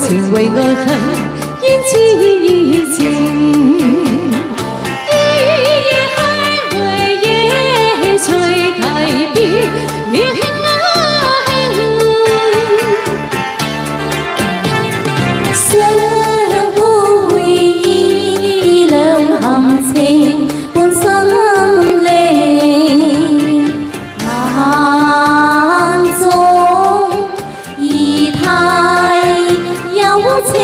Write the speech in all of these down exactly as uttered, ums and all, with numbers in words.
情為愛恨，緣至情。一夜海為夜吹太邊，越輕啊輕。相會意兩含情伴心靈，眼中儀態有情。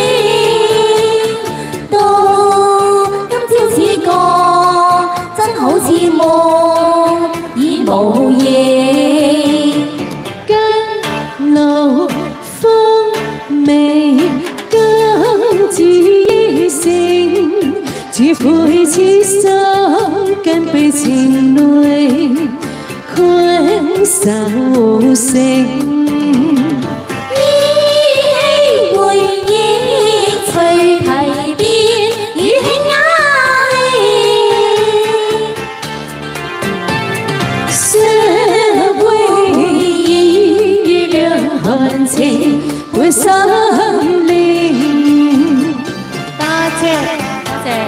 到今朝此覺，真好似夢已無形。跟路風味更自性，似悔此生更被情淚困守成。恨情會心靈。多謝多謝。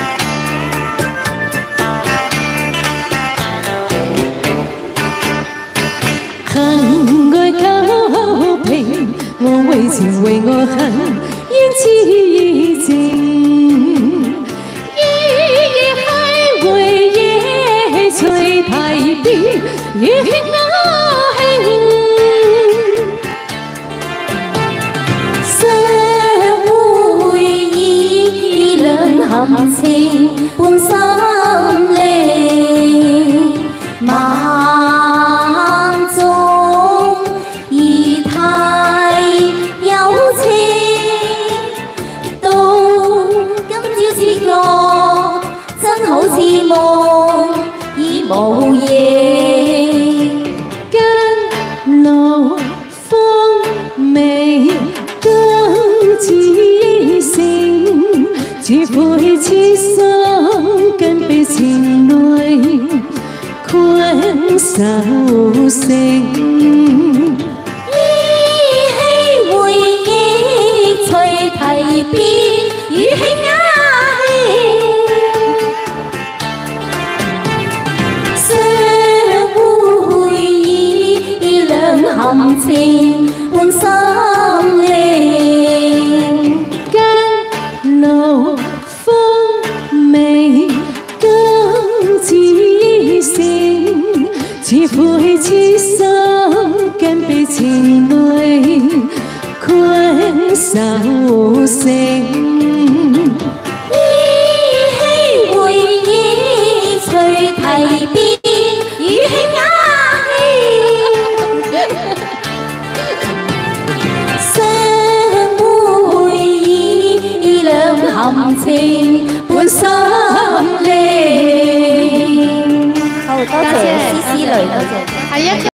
恨愛交平，我為情為我恨，緣至情。一夜海為夜吹太邊，越輕啊輕。含情伴心靈，萬種儀態有情。到今朝此覺，真好似夢已無形。跟路風味更自性，似悔此生更被情淚困守成。依稀回憶隨提邊，語氣壓相會意兩含情伴心靈。跟路風味更自性，似悔此生更被情淚困守成。依稀回憶隨提邊，語氣壓相會意兩含情伴心靈。好，多謝思思雷，多謝。係一。